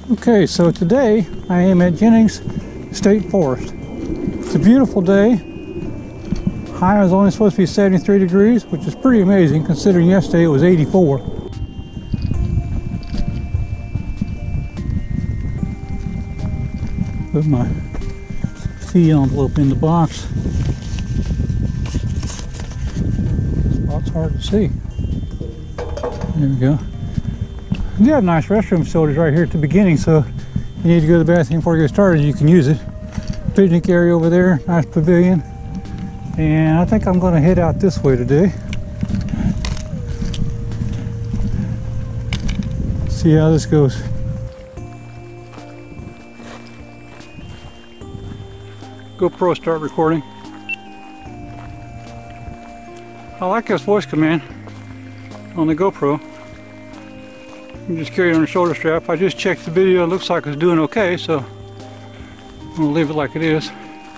Okay, so today I am at Jennings State Forest. It's a beautiful day. High is only supposed to be 73 degrees, which is pretty amazing considering yesterday it was 84. Put my fee envelope in the box. Spot's hard to see. There we go. You have nice restroom facilities right here at the beginning, so if you need to go to the bathroom before you get started, you can use it. Picnic area over there, nice pavilion. And I think I'm going to head out this way today. See how this goes. GoPro start recording. I like this voice command on the GoPro. You just carry it on the shoulder strap. I just checked the video, it looks like it's doing okay, so I'm going to leave it like it is.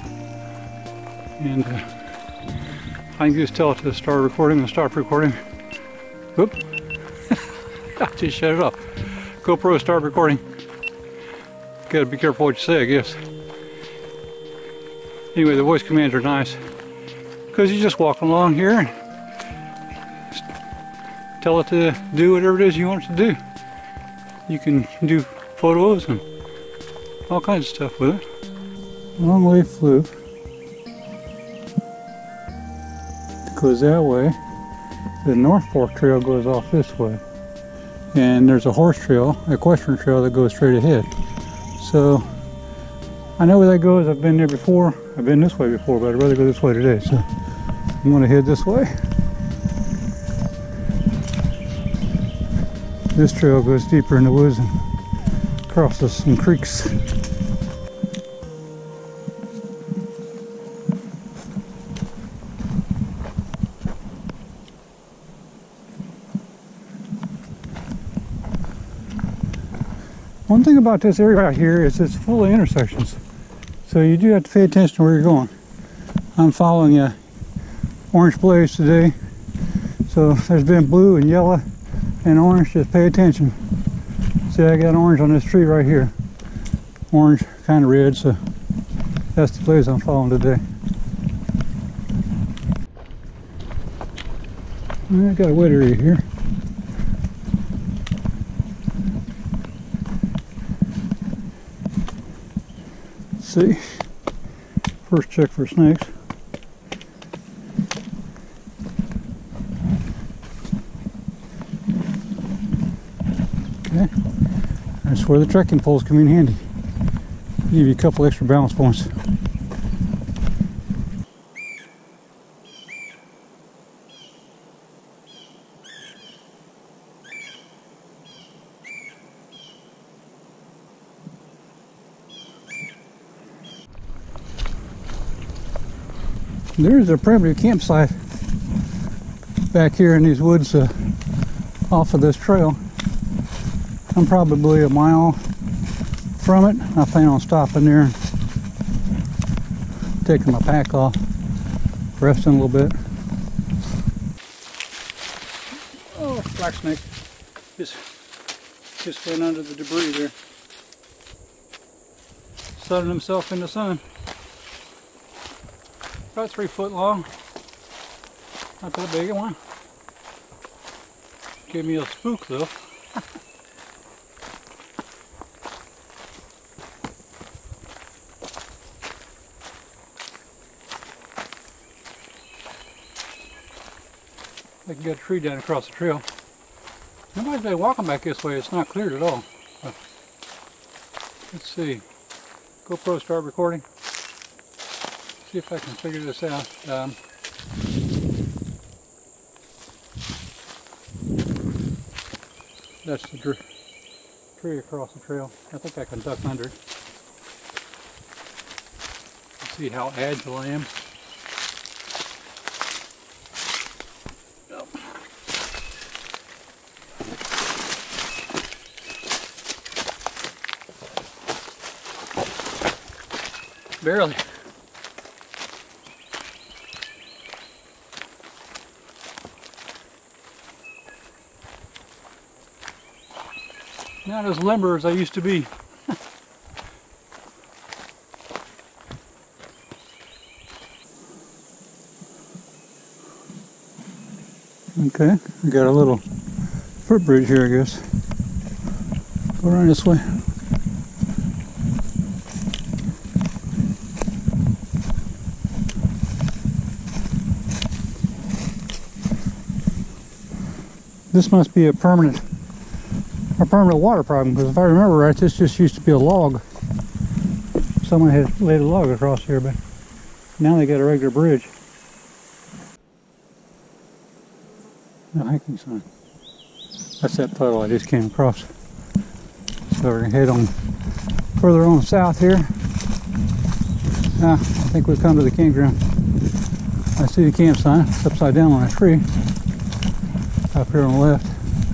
And I can just tell it to start recording and stop recording. Oop. I just shut it off. GoPro start recording. Gotta be careful what you say, I guess. Anyway, the voice commands are nice because you just walk along here and tell it to do whatever it is you want it to do. You can do photos and all kinds of stuff with it. Long way flew. It goes that way. The North Fork Trail goes off this way. And there's a horse trail, equestrian trail that goes straight ahead. So I know where that goes. I've been there before. I've been this way before, but I'd rather go this way today. So I'm going to head this way. This trail goes deeper in the woods and crosses some creeks. One thing about this area right here is it's full of intersections. So you do have to pay attention to where you're going. I'm following a orange blaze today. So there's been blue and yellow and orange. Just pay attention. See, I got orange on this tree right here. Orange, kind of red, so that's the blaze I'm following today. I got a wet area here. See, first check for snakes. Okay, that's where the trekking poles come in handy. Give you a couple extra balance points. There's a primitive campsite back here in these woods off of this trail. I'm probably a mile from it. I plan on stopping there and taking my pack off, resting a little bit. Oh, black snake just went under the debris there. Sunning himself in the sun. About 3 foot long. Not that big a one. Gave me a spook though. I can get a tree down across the trail. Nobody's been walking back this way. It's not cleared at all. But let's see. GoPro start recording. See if I can figure this out. That's the tree across the trail. I think I can duck under it. Let's see how agile I am. Nope. Barely. Not as limber as I used to be. Okay, I got a little footbridge here, I guess. Go around this way. This must be a permanent water problem, because if I remember right, this just used to be a log. Someone had laid a log across here, but now they got a regular bridge. No hiking sign. That's that puddle I just came across. So we're gonna head on further on south here. I think we've come to the campground. I see the camp sign. It's upside down on a tree up here on the left.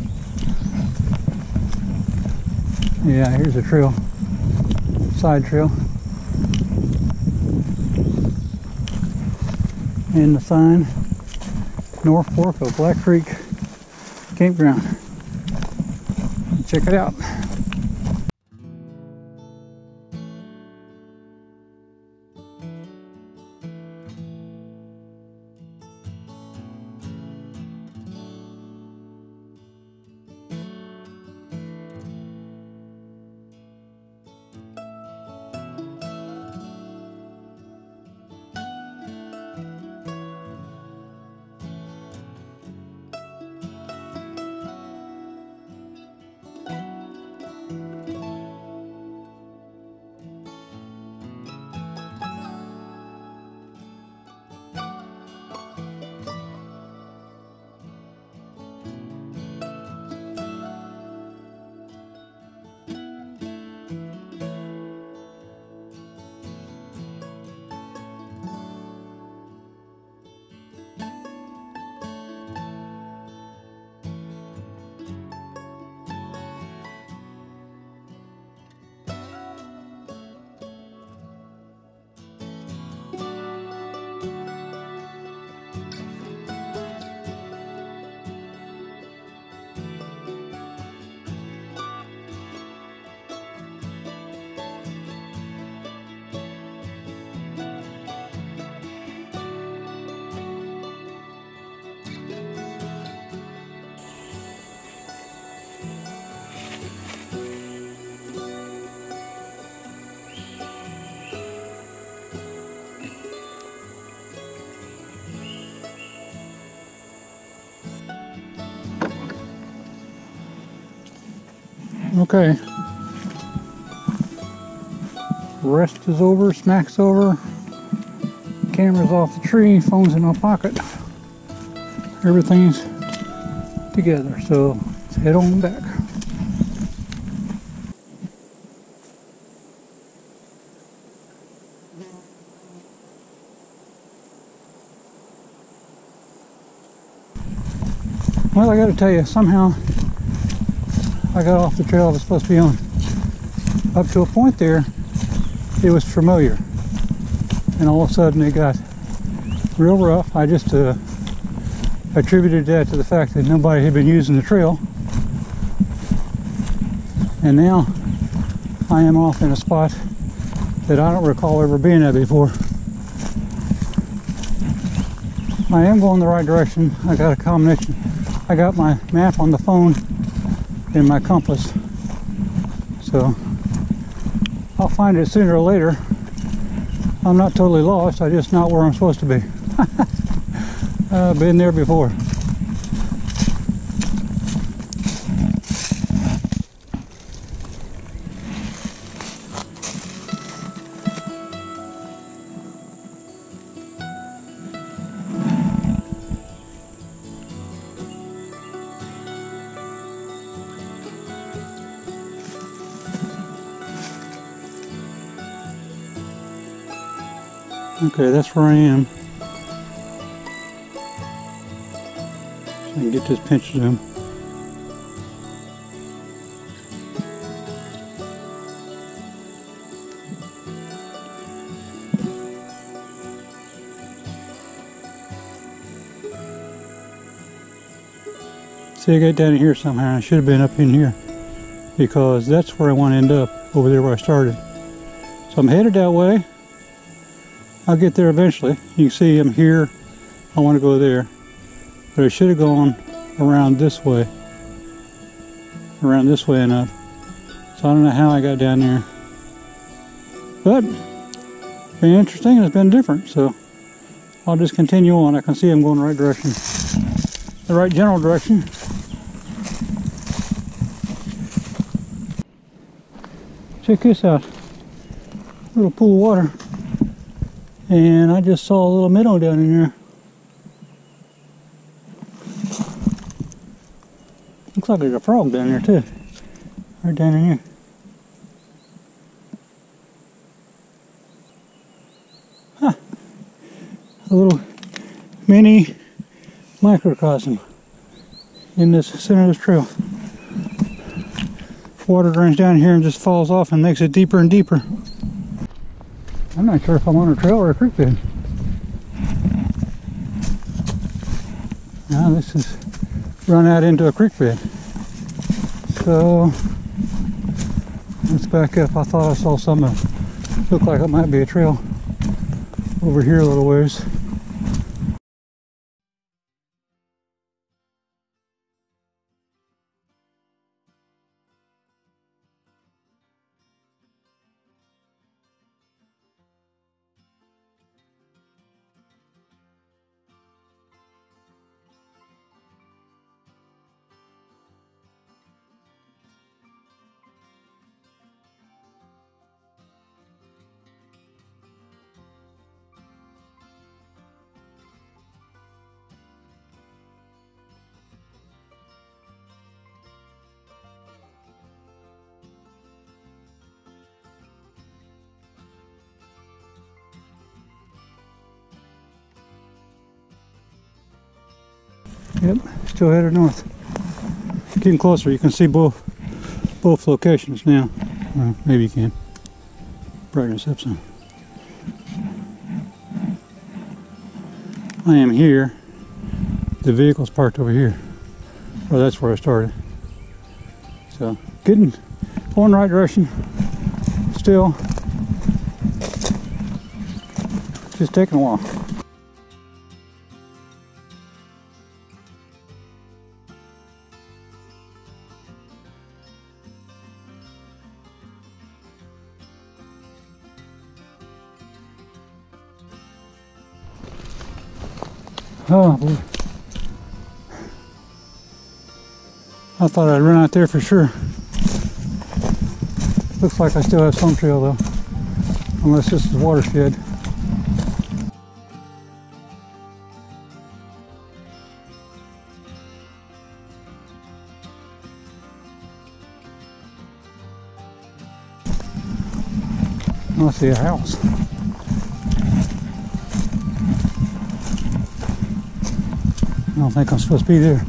Yeah, here's a trail, side trail, and the sign, North Fork of Black Creek Campground. Check it out. Okay, rest is over, snack's over, camera's off the tree, phone's in my pocket, everything's together, so let's head on back. Well, I gotta tell you, somehow I got off the trail I was supposed to be on. Up to a point there, it was familiar. And all of a sudden it got real rough. I just attributed that to the fact that nobody had been using the trail. And now I am off in a spot that I don't recall ever being at before. I am going the right direction. I got a combination. I got my map on the phone and my compass, so I'll find it sooner or later. I'm not totally lost, I'm just not where I'm supposed to be. I've been there before. Okay, that's where I am. So I can get this pinch zoom. See, I got down here somehow. I should have been up in here. because that's where I want to end up, over there where I started. So I'm headed that way. I'll get there eventually. You can see I'm here. I want to go there. But I should have gone around this way. Around this way and up. So I don't know how I got down there. But it's been interesting and it's been different. So I'll just continue on. I can see I'm going the right direction. The right general direction. Check this out. Little pool of water. And I just saw a little minnow down in there. Looks like there's a frog down there too. Right down in here. Huh. A little mini microcosm in this center of this trail. Water drains down here and just falls off and makes it deeper and deeper. I'm not sure if I'm on a trail or a creek bed. Now this is run out into a creek bed. So let's back up. I thought I saw something that looked like it might be a trail over here a little ways. Yep, still headed north. Getting closer. You can see both locations now. Maybe you can. Brightness up some. I am here. The vehicle's parked over here. Well, that's where I started. So, going the right direction. Still, just taking a while. Oh boy. I thought I'd run out there for sure. Looks like I still have some trail though. Unless this is watershed. I see a house. I don't think I'm supposed to be there.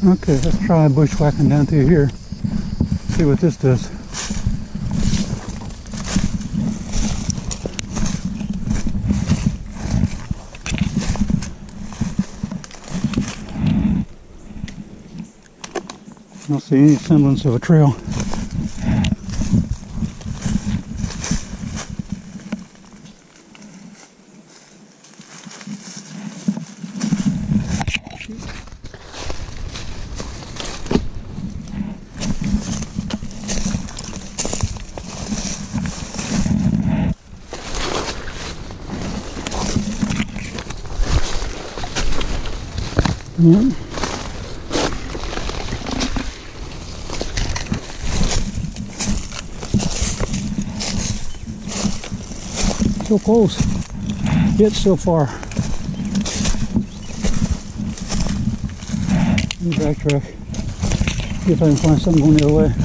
Okay, let's try bushwhacking down through here. See what this does. I don't see any semblance of a trail. Yep. So close, yet so far. Let me backtrack, see if I can find something going the other way.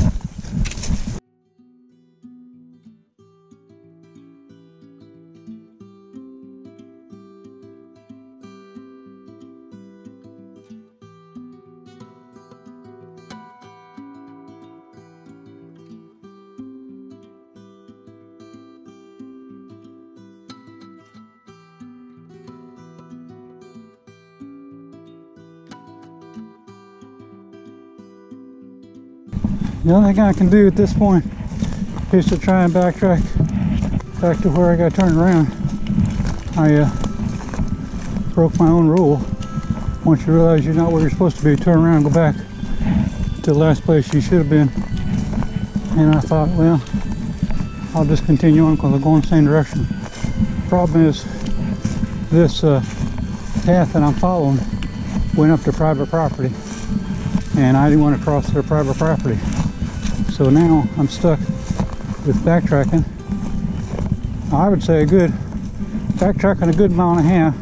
The only thing I can do at this point is to try and backtrack back to where I got turned around. I broke my own rule. Once you realize you're not where you're supposed to be, turn around and go back to the last place you should have been. And I thought, well, I'll just continue on because I'm going the same direction. The problem is this path that I'm following went up to private property, and I didn't want to cross their private property. So now I'm stuck with backtracking. I would say backtracking a good mile and a half,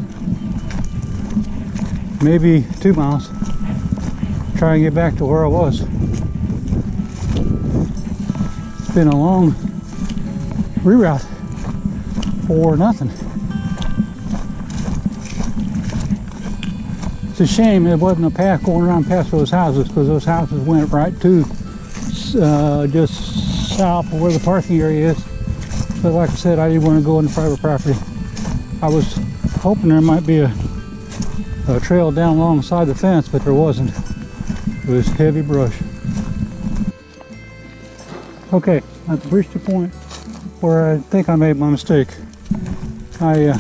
maybe 2 miles, try and get back to where I was. It's been a long reroute for nothing. It's a shame it wasn't a path going around past those houses, because those houses went right to just south of where the parking area is. But like I said, I didn't want to go into private property. I was hoping there might be a trail down alongside the fence, but there wasn't. It was heavy brush. Okay, I've reached the point where I think I made my mistake. I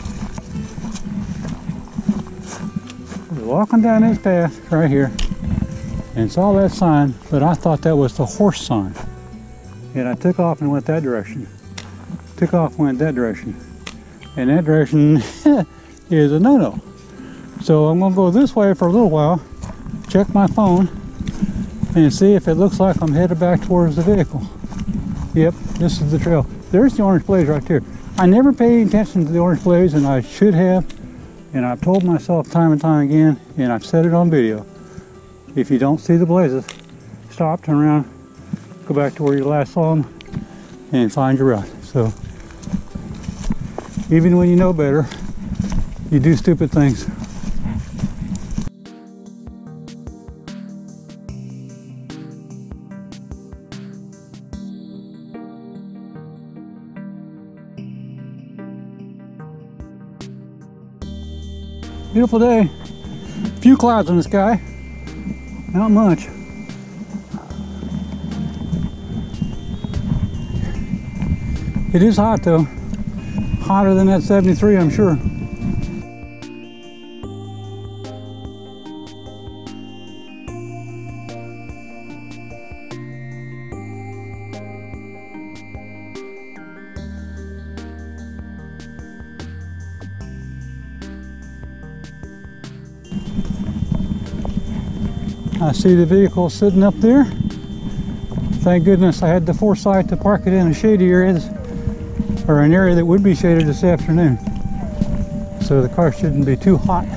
was walking down this path right here and saw that sign, but I thought that was the horse sign. And I took off and went that direction. Took off and went that direction. And that direction is a no-no. So I'm gonna go this way for a little while, check my phone, and see if it looks like I'm headed back towards the vehicle. Yep, this is the trail. There's the orange blaze right there. I never paid attention to the orange blaze, and I should have. And I've told myself time and time again, and I've said it on video. If you don't see the blazes, stop, turn around, go back to where you last saw them, and find your route. So, even when you know better, you do stupid things. Beautiful day. Few clouds in the sky. Not much. It is hot though. Hotter than that 73, I'm sure. I see the vehicle sitting up there. Thank goodness I had the foresight to park it in a shady area, or an area that would be shaded this afternoon, so the car shouldn't be too hot.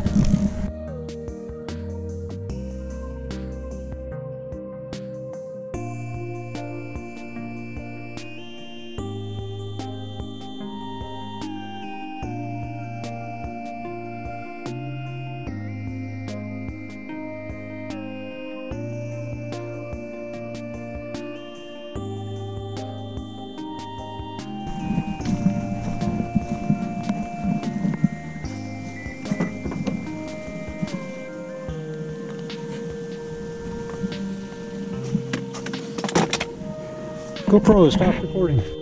GoPro, stop recording.